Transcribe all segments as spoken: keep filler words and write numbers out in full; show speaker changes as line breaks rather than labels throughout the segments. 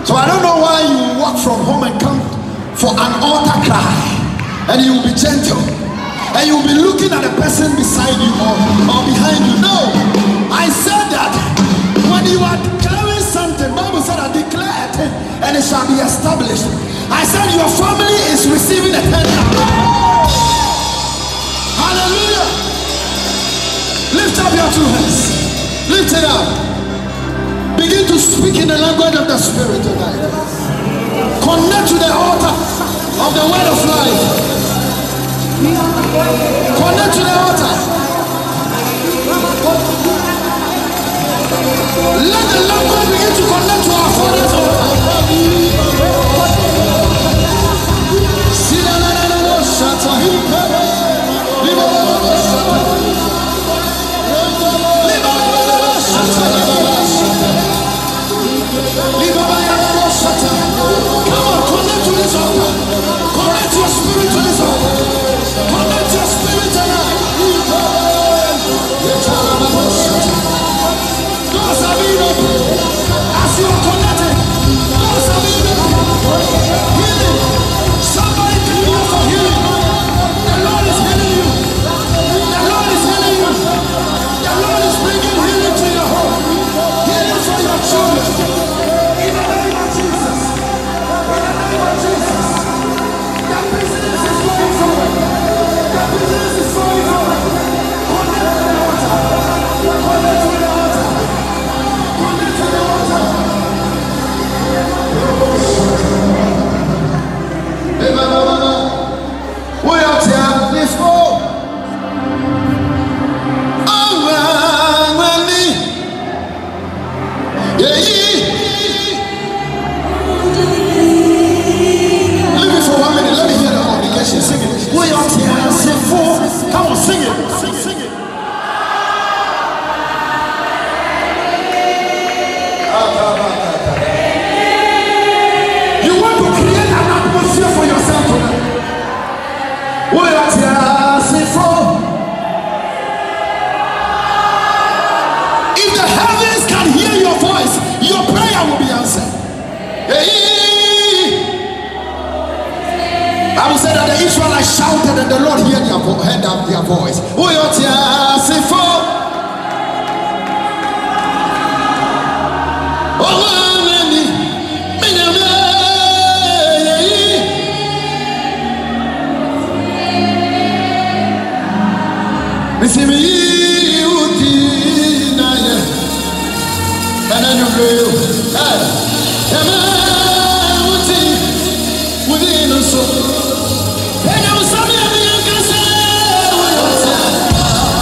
So I don't know why you walk from home and come for an altar cry, and you will be gentle, and you will be looking at the person beside you or, or behind you. No, I said that when you are declaring something, Bible said, I declare it and it shall be established. I said your family is receiving a tender. Hallelujah. Lift up your two hands. Lift it up. Begin to speak in the language of the Spirit tonight. Connect to the altar of the word of life. Connect to the altar. Let the language begin to connect to our Father's altar. Come on, connect to this altar. Connect your spirit to this altar. Connect your spirit tonight. Doors are being opened. As you are connected, doors are being opened. Healing. Somebody can go for healing. The Lord is healing you. The Lord is healing you. The Lord is bringing healing to your home. Healing for your children. In the name of Jesus. In the name of Jesus. That business is going forward. That business is going forward. Connect to the altar. Connect to the altar. Connect to the altar. Hey, Baba, Baba. We out here before. Oh, man, man, me. Yeah, yeah. Leave it for one minute. Let me hear the congregation sing it. We out here sing for. Come on, sing it. Sing it. Sing it. You want to create an atmosphere for yourself tonight. We out here sing for. If the heavens can hear your voice, your prayer will be answered. Hey. I will say that the Israelites shouted and the Lord heard their, vo heard their voice. We ought to say for. See me, you did not yet. And then you will. Come on, within us. And I was sorry, I can say,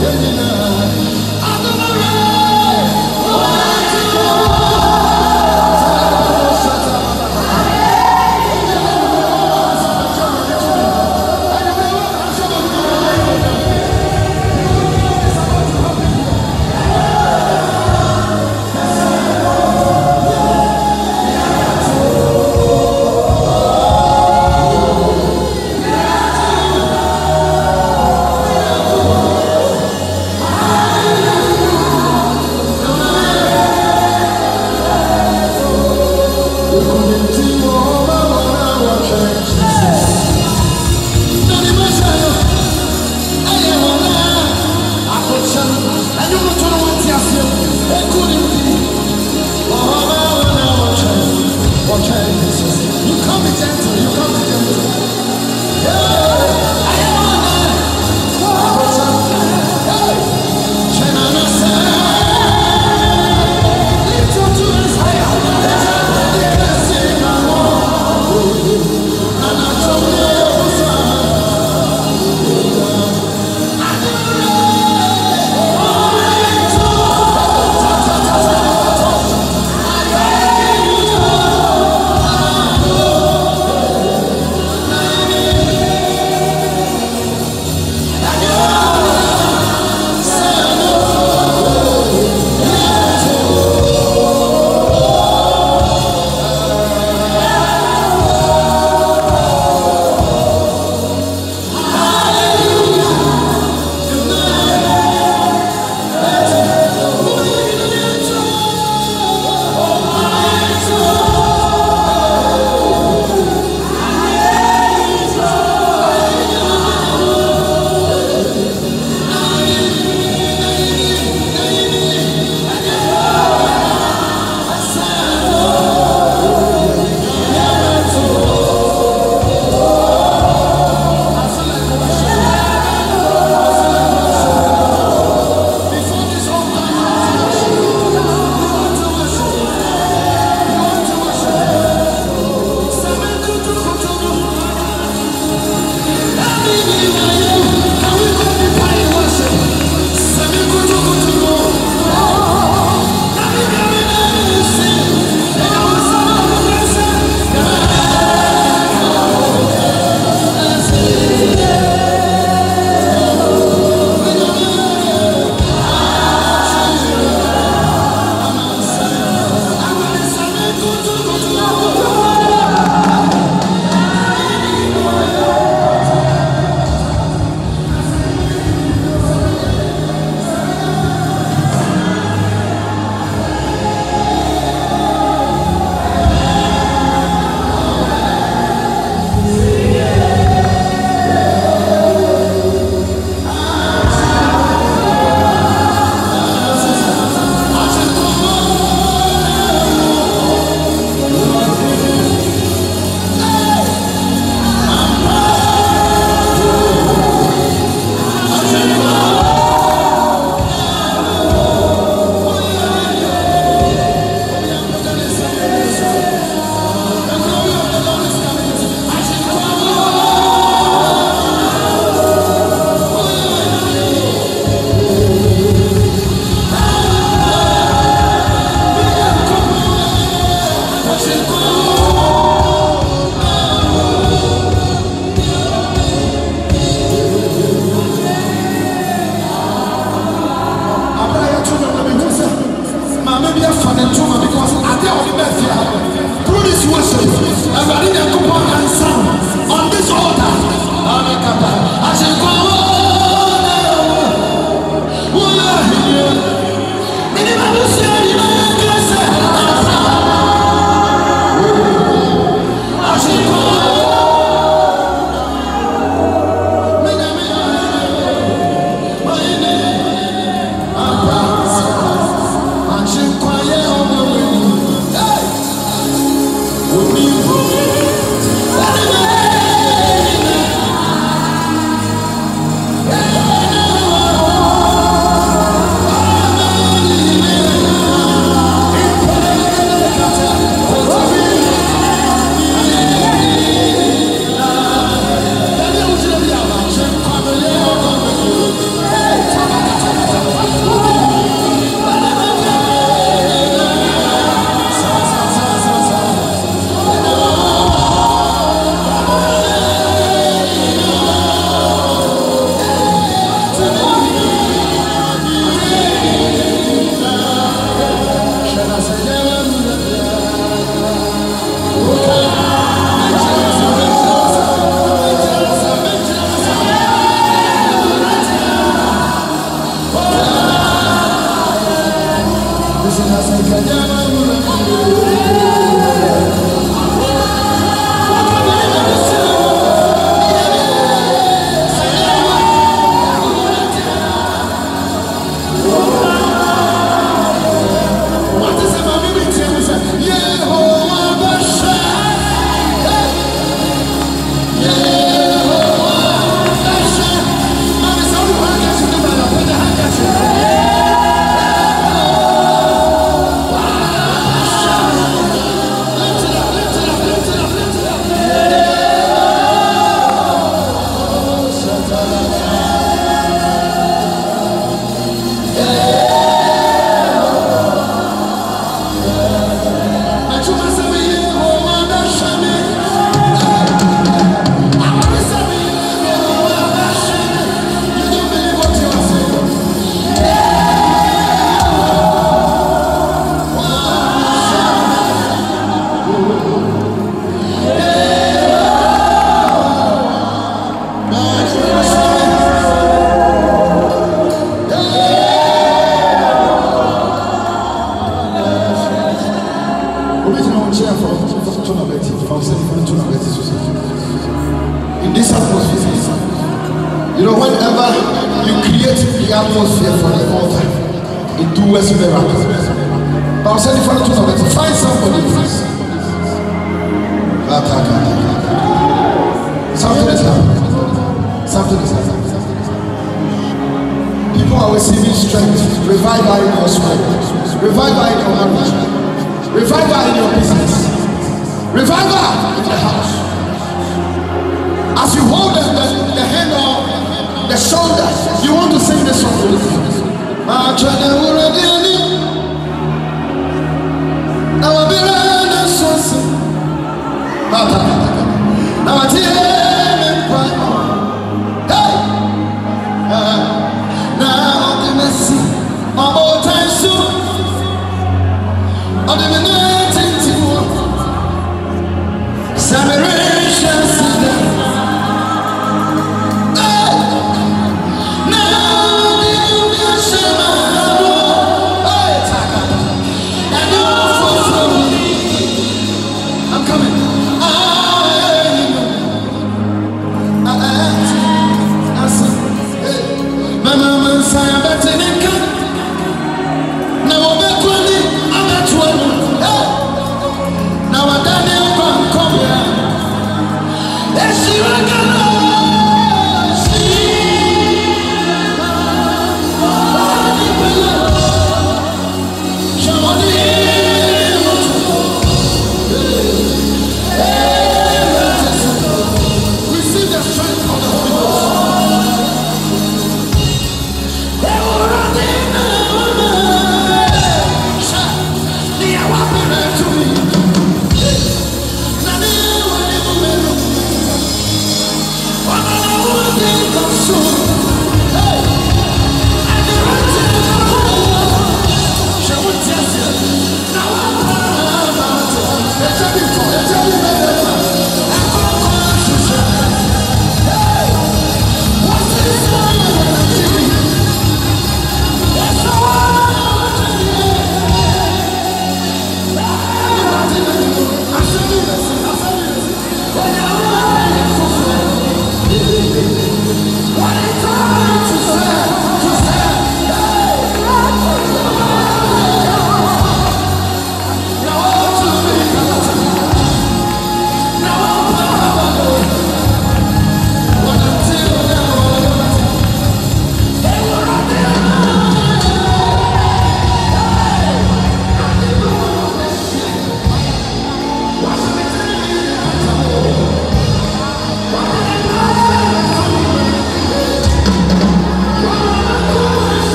Hallelujah. the atmosphere for the altar. It does miracles. But I'll send you for the two of it. Find somebody, please. Something is happening. Something is happening. People are receiving strength. Revival in your spirit. Revival in your marriage. Revival in your business. Revival in the house. As you hold the, the, the hand on the shoulder, you want to sing this song with me. Now I'll be ready, so soon. Now I tell you, hey, now the mercy, my old time soon. On the minute, separation, sister.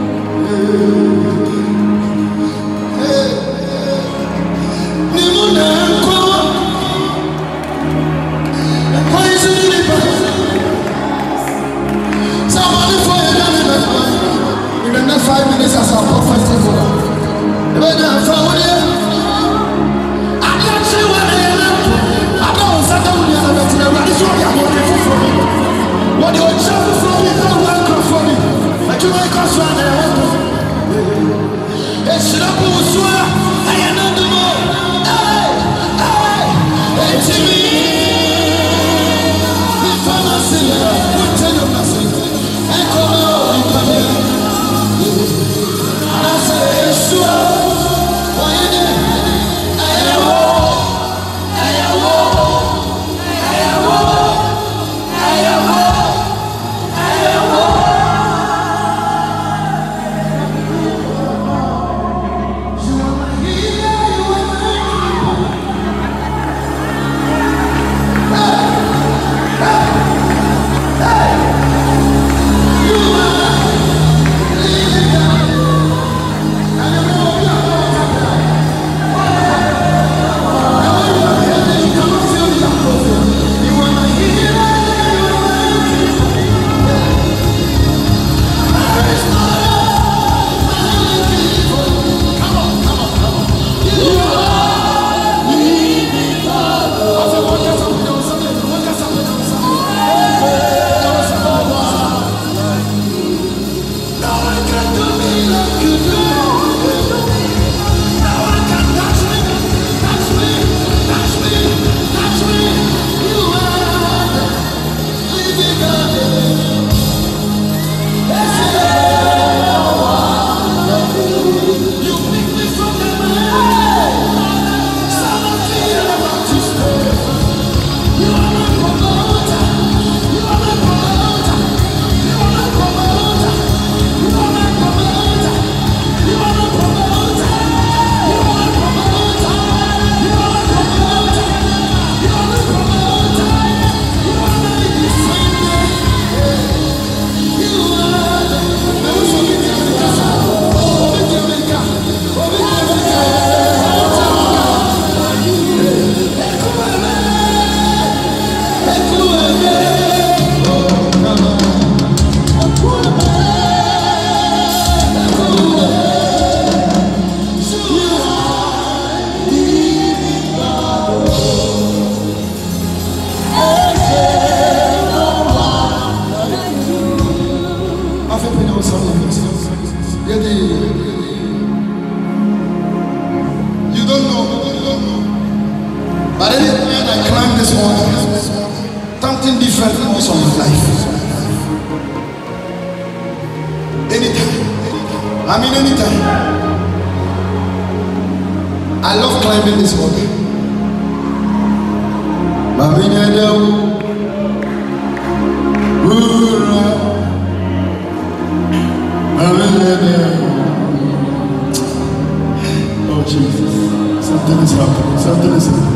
Nimuna
But anytime I climb this mountain, something different comes on my life. Anytime. I mean anytime. I love climbing this mountain. Oh Jesus, something is happening, something is happening.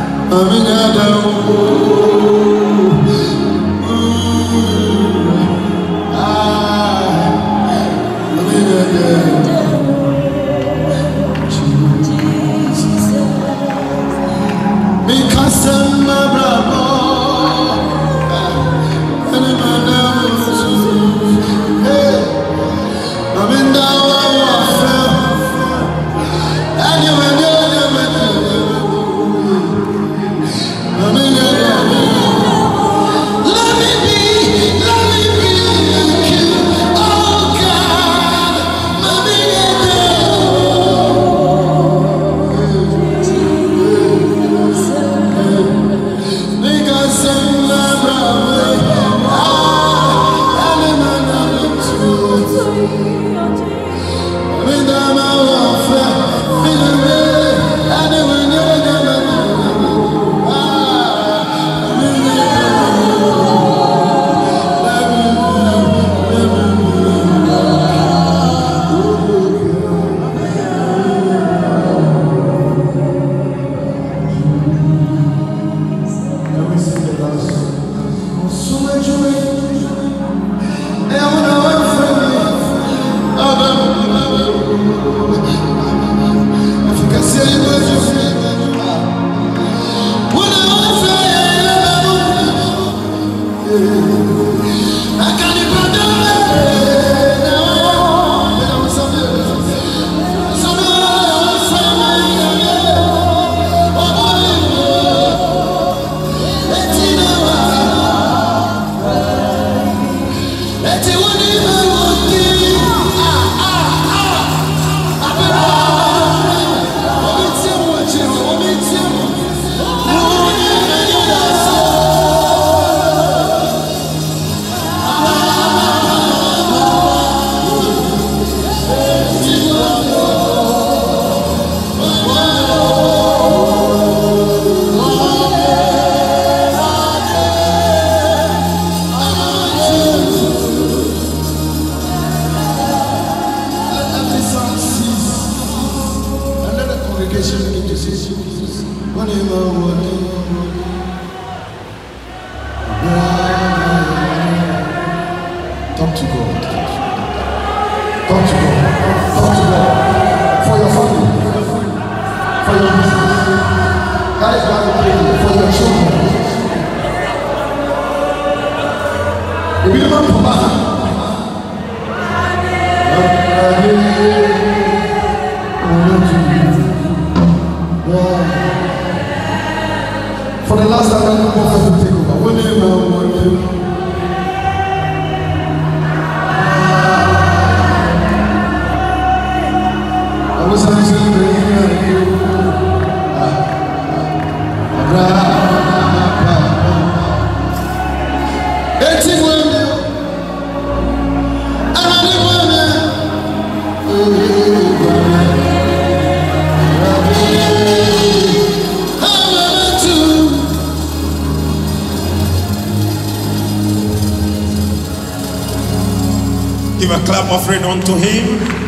Talk to God. Talk to God. Talk to God. For your family. For your business. That is why we pray for your children. If you don't come back, for the last time, I'm going to take over. One name, one name.
Give a clap offering unto him.